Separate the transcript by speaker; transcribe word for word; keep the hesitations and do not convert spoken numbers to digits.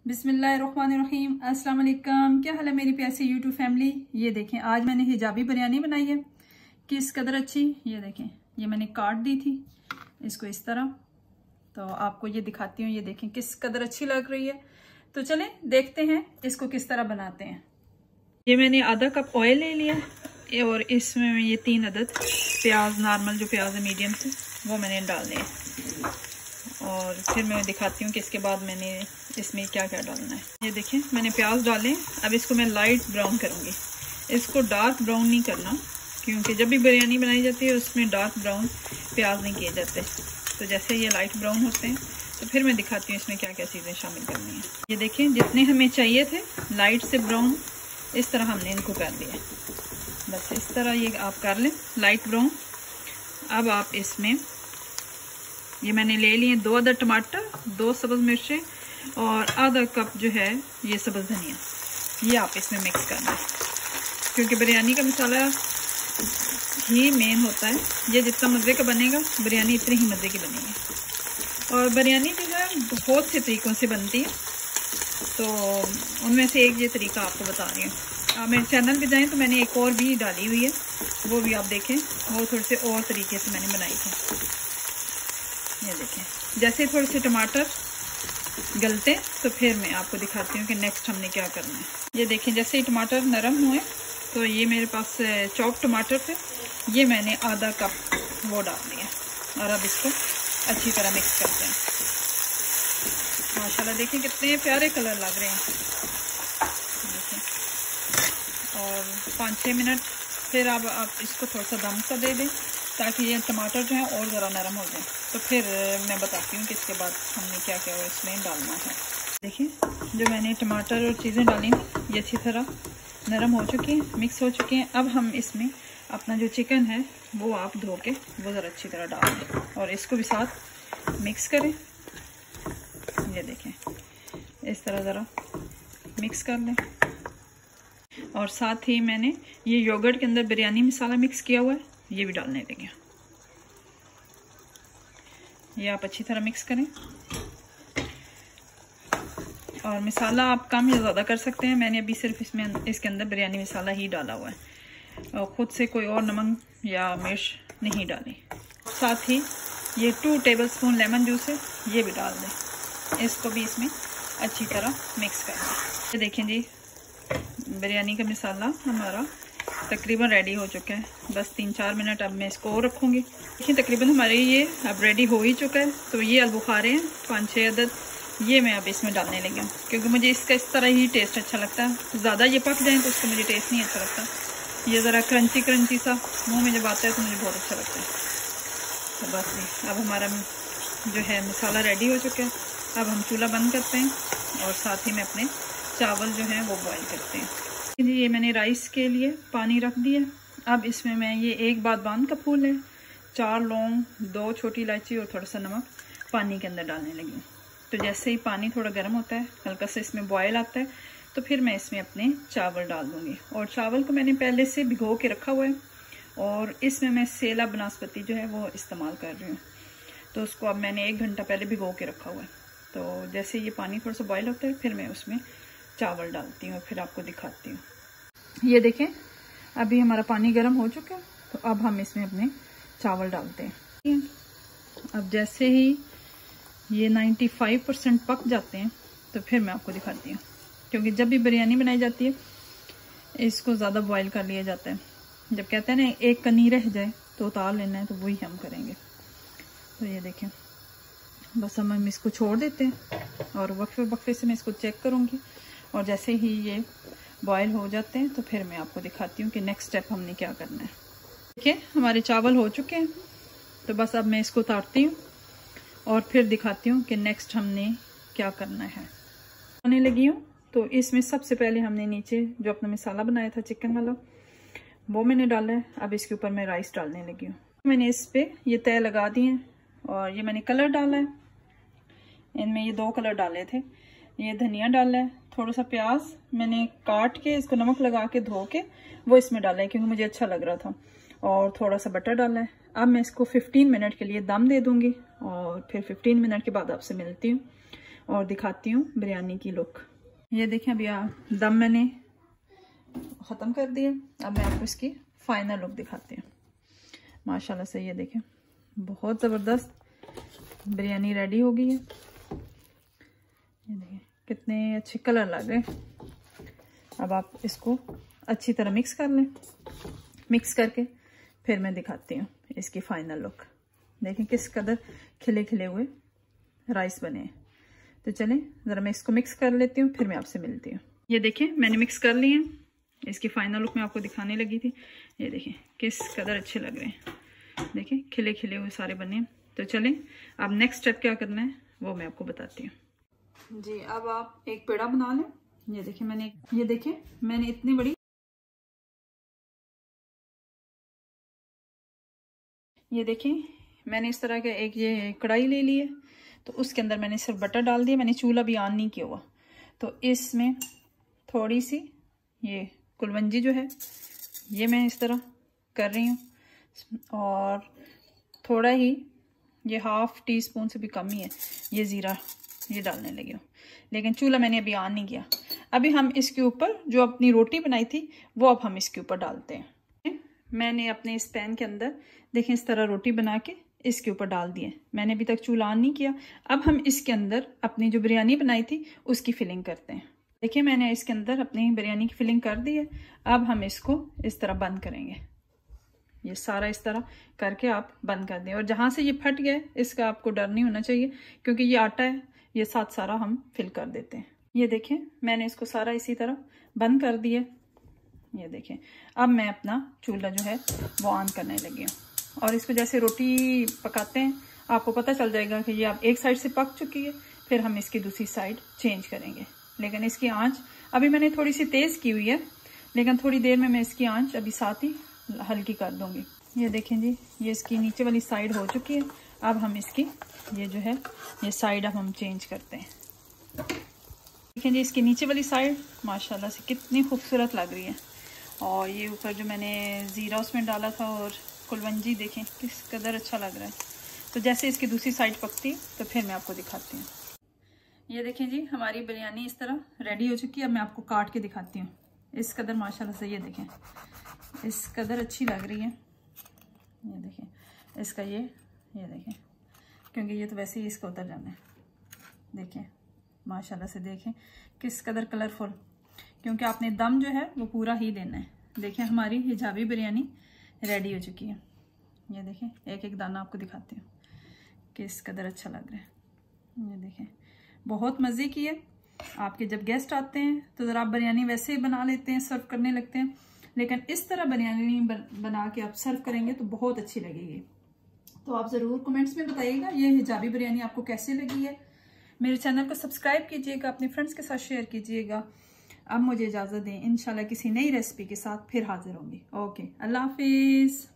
Speaker 1: बिस्मिल्लाहिर्रहमानिर्रहीम। अस्सलाम वालेकुम। क्या हाल है मेरी प्यारी यूट्यूब फैमिली। ये देखें आज मैंने हिजाबी बिरयानी बनाई है, किस कदर अच्छी। ये देखें, ये मैंने काट दी थी इसको इस तरह, तो आपको ये दिखाती हूँ। ये देखें किस कदर अच्छी लग रही है। तो चलें देखते हैं इसको किस तरह बनाते हैं। ये मैंने आधा कप ऑयल ले लिया और इसमें ये तीन अदद प्याज, नॉर्मल जो प्याज है मीडियम से, वो मैंने डालने हैं। और फिर मैं दिखाती हूँ कि इसके बाद मैंने इसमें क्या क्या डालना है। ये देखें मैंने प्याज डाले। अब इसको मैं लाइट ब्राउन करूँगी, इसको डार्क ब्राउन नहीं करना, क्योंकि जब भी बिरयानी बनाई जाती है उसमें डार्क ब्राउन प्याज नहीं किए जाते। तो जैसे ये लाइट ब्राउन होते हैं तो फिर मैं दिखाती हूँ इसमें क्या क्या चीज़ें शामिल करनी है। ये देखें जितने हमें चाहिए थे लाइट से ब्राउन, इस तरह हमने इनको कर लिया। बस इस तरह ये आप कर लें लाइट ब्राउन। अब आप इसमें ये मैंने ले लिए दो अदर टमाटर, दो सब्ज़ मिर्चें और आधा कप जो है ये सब्ज़ धनिया, ये आप इसमें मिक्स करना है, क्योंकि बिरयानी का मसाला ही मेन होता है। ये जितना मज़े का बनेगा बिरयानी इतनी ही मज़े की बनेगी। और बिरयानी जो है बहुत से तरीक़ों से बनती है, तो उनमें से एक ये तरीका आपको बता रही हूँ। आप मेरे चैनल पे जाएं तो मैंने एक और भी डाली हुई है, वो भी आप देखें, वो थोड़े से और तरीके से मैंने बनाई थी। ये देखें जैसे थोड़े से टमाटर गलते तो फिर मैं आपको दिखाती हूँ कि नेक्स्ट हमने क्या करना है। ये देखें जैसे ही टमाटर नरम हुए तो ये मेरे पास चॉप टमाटर थे, ये मैंने आधा कप वो डाल दिया और अब इसको अच्छी तरह मिक्स करते हैं। माशाल्लाह देखें कितने प्यारे कलर लग रहे हैं। देखें और पाँच छः मिनट फिर अब आप इसको थोड़ा सा दम सा दे दें ताकि ये टमाटर जो है और ज़रा नरम हो जाए। तो फिर मैं बताती हूँ कि इसके बाद हमने क्या क्या इसमें डालना है। देखिए जो मैंने टमाटर और चीज़ें डाली थी ये अच्छी तरह नरम हो चुकी हैं, मिक्स हो चुकी हैं। अब हम इसमें अपना जो चिकन है वो आप धो के वो ज़रा अच्छी तरह डाल दें और इसको भी साथ मिक्स करें। ये देखें इस तरह ज़रा मिक्स कर लें। और साथ ही मैंने ये योगर्ट के अंदर बिरयानी मसाला मिक्स किया हुआ है, ये भी डालने देंगे। ये आप अच्छी तरह मिक्स करें और मसाला आप कम या ज़्यादा कर सकते हैं। मैंने अभी सिर्फ इसमें इसके अंदर बिरयानी मसाला ही डाला हुआ है और ख़ुद से कोई और नमक या मिर्च नहीं डाली। साथ ही ये टू टेबलस्पून लेमन जूस है, ये भी डाल दें। इसको भी इसमें अच्छी तरह मिक्स कर दें। ये देखें जी बिरयानी का मसाला हमारा तकरीबन रेडी हो चुका है। बस तीन चार मिनट अब मैं इसको और रखूँगी। देखिए तकरीबन हमारे ये अब रेडी हो ही चुका है। तो ये अलबुखारे हैं पाँच छः अदद, ये मैं अब इसमें डालने लगी हूँ, क्योंकि मुझे इसका इस तरह ही टेस्ट अच्छा लगता है। ज़्यादा ये पक जाए तो उसका मुझे टेस्ट नहीं अच्छा लगता। ये ज़रा क्रंची क्रंची सा मुँह में जब आता है तो मुझे बहुत अच्छा लगता है। तो बस अब हमारा जो है मसाला रेडी हो चुका है। अब हम चूल्हा बंद करते हैं और साथ ही में अपने चावल जो हैं वो बॉईल करते हैं। ये मैंने राइस के लिए पानी रख दिया। अब इसमें मैं ये एक बादबान का फूल है, चार लौंग, दो छोटी इलायची और थोड़ा सा नमक पानी के अंदर डालने लगी। तो जैसे ही पानी थोड़ा गर्म होता है, हल्का सा इसमें बॉयल आता है, तो फिर मैं इसमें अपने चावल डाल दूँगी। और चावल को मैंने पहले से भिगो के रखा हुआ है और इसमें मैं सेला बनास्पति जो है वो इस्तेमाल कर रही हूँ। तो उसको अब मैंने एक घंटा पहले भिगो के रखा हुआ है। तो जैसे ये पानी थोड़ा सा बॉयल होता है फिर मैं उसमें चावल डालती हूँ और फिर आपको दिखाती हूँ। ये देखें अभी हमारा पानी गर्म हो चुका है, तो अब हम इसमें अपने चावल डालते हैं। अब जैसे ही ये पचानवे परसेंट पक जाते हैं तो फिर मैं आपको दिखाती हूँ, क्योंकि जब भी बिरयानी बनाई जाती है इसको ज़्यादा बॉईल कर लिया जाता है। जब कहते हैं ना एक कनी रह जाए तो उतार लेना है, तो वही हम करेंगे। तो ये देखें बस हम हम इसको छोड़ देते हैं और वक्फे वक्फे से मैं इसको चेक करूँगी। और जैसे ही ये बॉयल हो जाते हैं तो फिर मैं आपको दिखाती हूँ कि नेक्स्ट स्टेप हमने क्या करना है। देखिए हमारे चावल हो चुके हैं, तो बस अब मैं इसको उतारती हूँ और फिर दिखाती हूँ कि नेक्स्ट हमने क्या करना है। होने लगी हूँ तो इसमें सबसे पहले हमने नीचे जो अपना मसाला बनाया था चिकन वाला वो मैंने डाला है। अब इसके ऊपर मैं राइस डालने लगी हूँ। मैंने इस पर ये तय लगा दिए हैं और ये मैंने कलर डाला है। इनमें ये दो कलर डाले थे। ये धनिया डाला है, थोड़ा सा प्याज मैंने काट के इसको नमक लगा के धो के वो इसमें डाला है क्योंकि मुझे अच्छा लग रहा था, और थोड़ा सा बटर डाला है। अब मैं इसको पंद्रह मिनट के लिए दम दे दूंगी और फिर पंद्रह मिनट के बाद आपसे मिलती हूँ और दिखाती हूँ बिरयानी की लुक। ये देखें अभी दम मैंने ख़त्म कर दिया। अब मैं आपको इसकी फाइनल लुक दिखाती हूँ। माशाल्लाह से ये देखें बहुत ज़बरदस्त बिरयानी रेडी हो गई है। ये देखें कितने अच्छे कलर लग रहे हैं। अब आप इसको अच्छी तरह मिक्स कर लें। मिक्स करके फिर मैं दिखाती हूँ इसकी फाइनल लुक। देखें किस कदर खिले खिले हुए राइस बने हैं। तो चलें ज़रा मैं इसको मिक्स कर लेती हूँ, फिर मैं आपसे मिलती हूँ। ये देखें मैंने मिक्स कर लिए हैं। इसकी फाइनल लुक मैं आपको दिखाने लगी थी। ये देखें किस कदर अच्छे लग रहे हैं। देखें खिले खिले हुए सारे बने हैं। तो चलें अब नेक्स्ट स्टेप क्या करना है वो मैं आपको बताती हूँ। जी अब आप एक पेड़ा बना लें। ये देखें मैंने ये देखें मैंने इतनी बड़ी ये देखें मैंने इस तरह का एक ये कढ़ाई ले ली है। तो उसके अंदर मैंने सिर्फ बटर डाल दिया। मैंने चूल्हा भी ऑन नहीं किया हुआ। तो इसमें थोड़ी सी ये कुलवंजी जो है ये मैं इस तरह कर रही हूँ और थोड़ा ही ये हाफ टी स्पून से भी कम ही है ये ज़ीरा ये डालने लगी हूँ। लेकिन चूल्हा मैंने अभी ऑन नहीं किया। अभी हम इसके ऊपर जो अपनी रोटी बनाई थी वो अब हम इसके ऊपर डालते हैं। मैंने अपने इस पैन के अंदर देखें इस तरह रोटी बना के इसके ऊपर डाल दिए। मैंने अभी तक चूल्हा ऑन नहीं किया। अब हम इसके अंदर अपनी जो बिरयानी बनाई थी उसकी फिलिंग करते हैं। देखिए मैंने इसके अंदर अपनी बिरयानी की फिलिंग कर दी है। अब हम इसको इस तरह बंद करेंगे। ये सारा इस तरह करके आप बंद कर दें। और जहाँ से ये फट गया इसका आपको डर नहीं होना चाहिए क्योंकि ये आटा है ये साथ सारा हम फिल कर देते हैं। ये देखें मैंने इसको सारा इसी तरह बंद कर दिया। ये देखें अब मैं अपना चूल्हा जो है वो ऑन करने लगी हूँ। और इसको जैसे रोटी पकाते हैं आपको पता चल जाएगा कि ये अब एक साइड से पक चुकी है। फिर हम इसकी दूसरी साइड चेंज करेंगे। लेकिन इसकी आंच अभी मैंने थोड़ी सी तेज़ की हुई है लेकिन थोड़ी देर में मैं इसकी आंच अभी साथ ही हल्की कर दूंगी। ये देखें जी ये इसकी नीचे वाली साइड हो चुकी है। अब हम इसकी ये जो है ये साइड अब हम चेंज करते हैं। देखें जी इसकी नीचे वाली साइड माशाल्लाह से कितनी खूबसूरत लग रही है। और ये ऊपर जो मैंने ज़ीरा उसमें डाला था और कुलवंजी देखें किस कदर अच्छा लग रहा है। तो जैसे इसकी दूसरी साइड पकती तो फिर मैं आपको दिखाती हूँ। ये देखें जी हमारी बिरयानी इस तरह रेडी हो चुकी है। अब मैं आपको काट के दिखाती हूँ। इस कदर माशाल्लाह से ये देखें इस कदर अच्छी लग रही है। ये देखें इसका ये ये देखें क्योंकि ये तो वैसे ही इसका उतर जाना है। देखें माशाल्लाह से देखें किस कदर कलरफुल क्योंकि आपने दम जो है वो पूरा ही देना है। देखें हमारी हिजाबी बिरयानी रेडी हो चुकी है। ये देखें एक एक दाना आपको दिखाती हूँ किस कदर अच्छा लग रहा है। ये देखें बहुत मज़े की है। आपके जब गेस्ट आते हैं तो ज़रा आप बिरयानी वैसे ही बना लेते हैं सर्व करने लगते हैं लेकिन इस तरह बिरयानी बना के आप सर्व करेंगे तो बहुत अच्छी लगेगी। तो आप ज़रूर कमेंट्स में बताइएगा ये हिजाबी बिरयानी आपको कैसी लगी है। मेरे चैनल को सब्सक्राइब कीजिएगा, अपने फ्रेंड्स के साथ शेयर कीजिएगा। अब मुझे इजाज़त दें, इंशाल्लाह किसी नई रेसिपी के साथ फिर हाजिर होंगी। ओके अल्लाह हाफिज़।